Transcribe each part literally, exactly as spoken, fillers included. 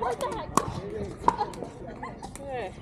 What the heck? Yeah.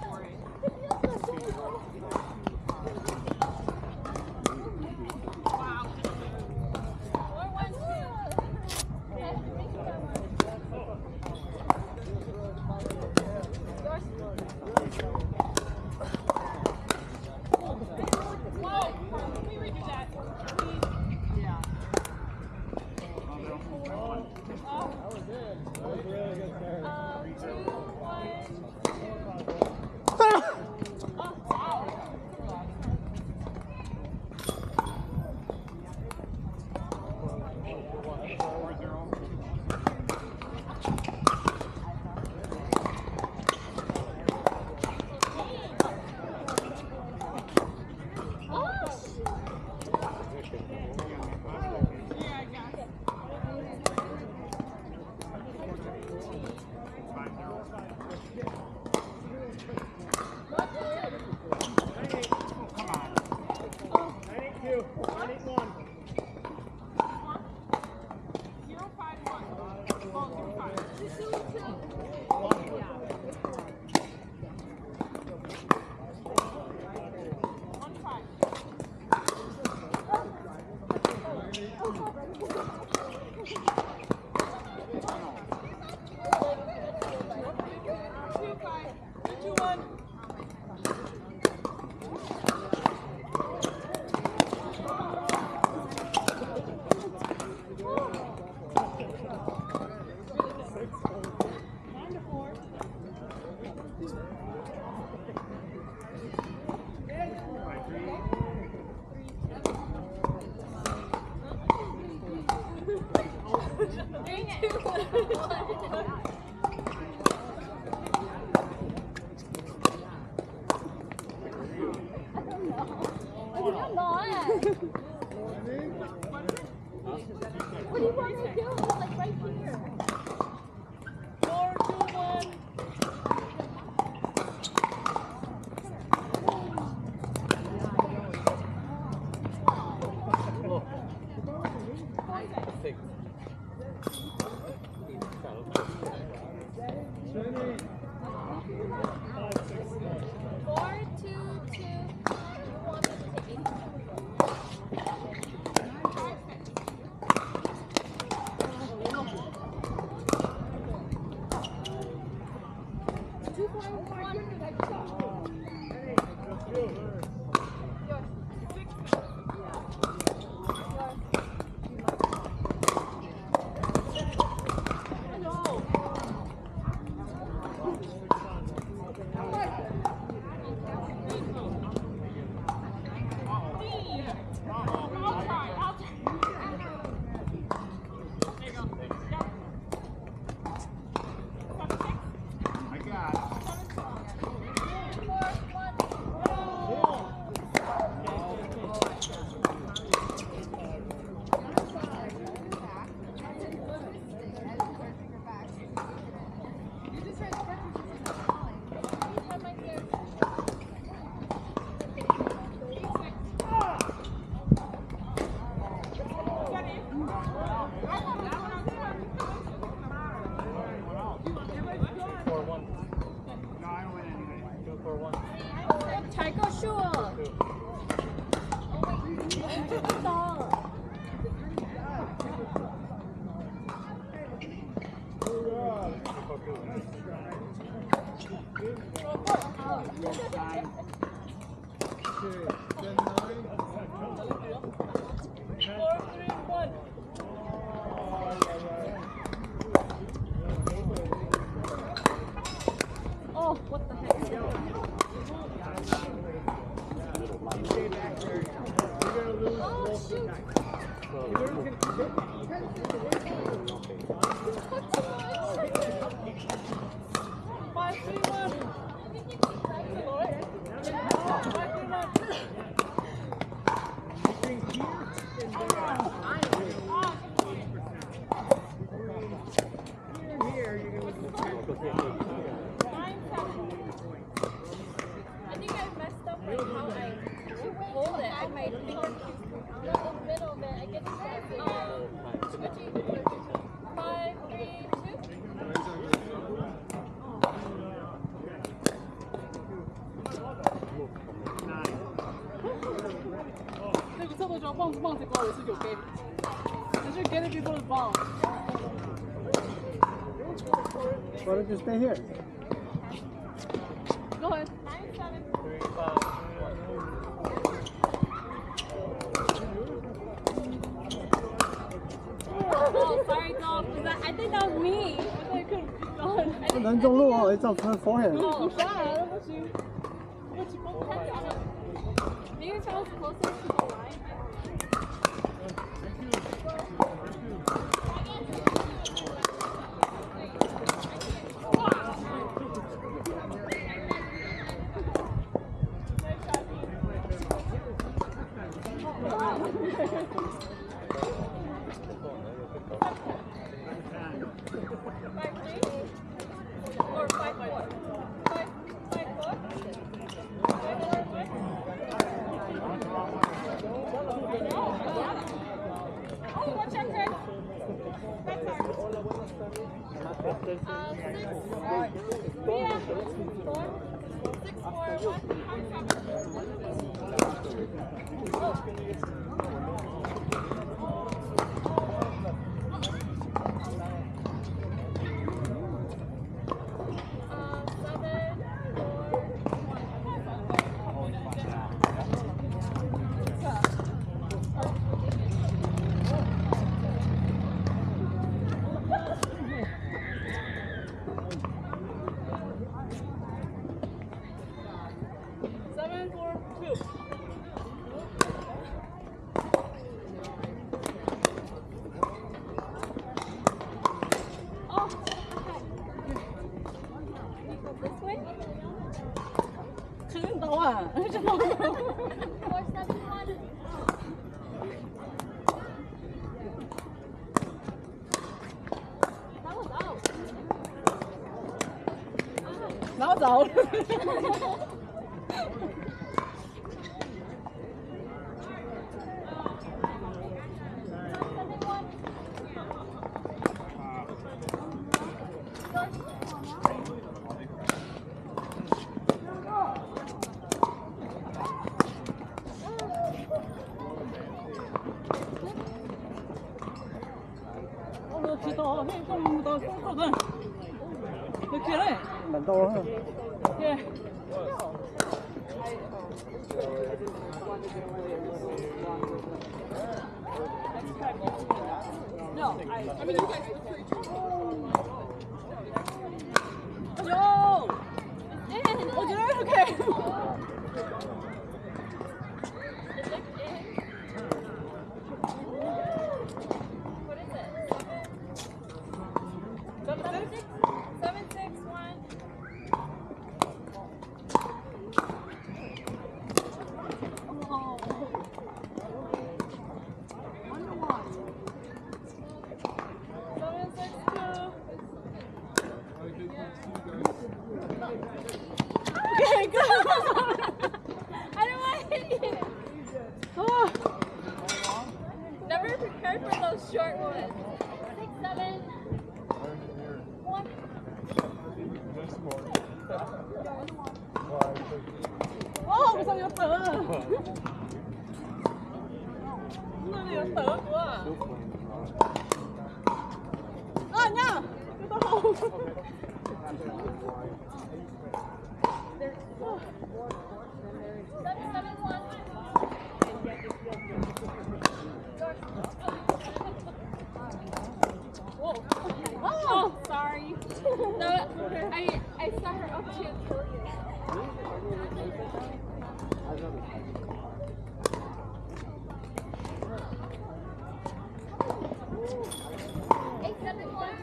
What do you want me to do? It's like right here. Four, two, one. Four, two, two. Oh, what the heck? Oh, shoot. Five, three, one. Five, three, one. ball也是有 game。You should get it before the ball. Why don't you stay here? Go ahead. Oh, sorry, dog. That, I think that was me. I thought I could have gone. 不能中路哦，it's on her forehead. Oh, yeah, 不行。我只帮他讲了。Maybe if I was closer to the line. That was out. Lần to hơn. Yeah. No, I, I mean you guys were pretty true. Yo! Oh, did I? Okay. What is it? Seven six? Seven six one. Oh. One to one. Seven six two. Okay, go. I don't want to hit you. Oh. Never prepared for those short ones. Six seven. One. Oh, cái sao vô tử à? Nó đi vô tử quá à? À nha! Cái tao không. Seven seven one. Whoa. Oh, sorry. No, I I saw her up to kill you. Eight seven one.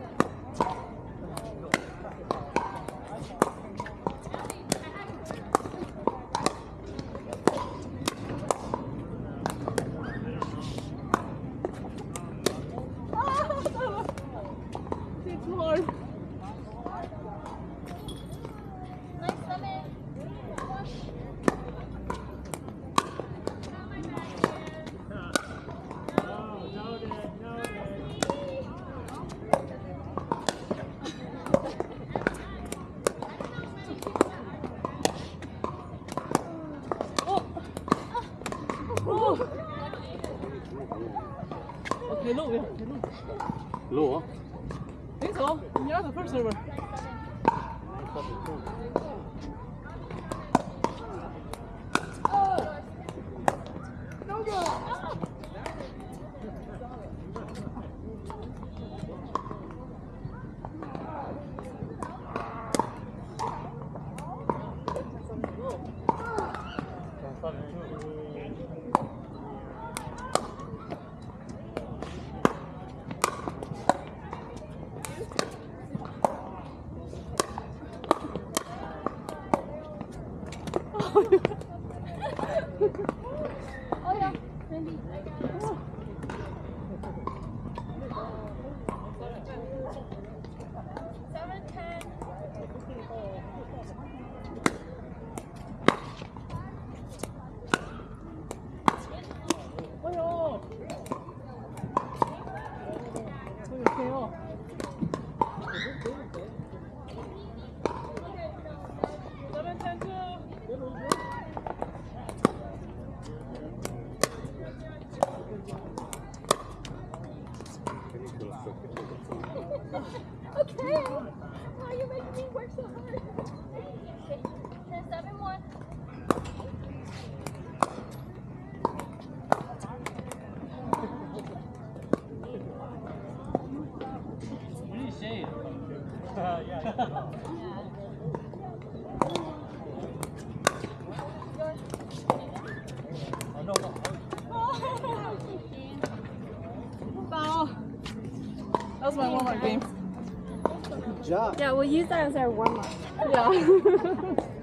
It's hard. Nice seven. One. Oh. so. You're the first server. Oh! No good! Oh yeah, Cindy. Seven, ten. 어여. 어여세요. seven, ten, two. Okay. Why are you making me work so hard? ten, seven, one. You need shade. Yeah. Oh, no, no. No. That was my warm-up game. Good job. Yeah, we'll use that as our warm up. Yeah.